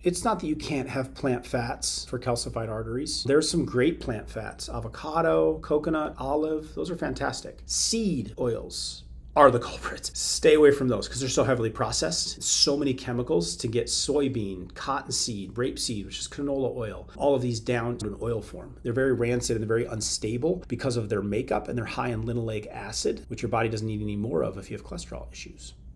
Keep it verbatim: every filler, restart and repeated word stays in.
It's not that you can't have plant fats for calcified arteries. There's some great plant fats. Avocado, coconut, olive, those are fantastic. Seed oils are the culprits. Stay away from those because they're so heavily processed. So many chemicals to get soybean, cottonseed, rapeseed, which is canola oil, all of these down to an oil form. They're very rancid and they're very unstable because of their makeup, and they're high in linoleic acid, which your body doesn't need any more of if you have cholesterol issues.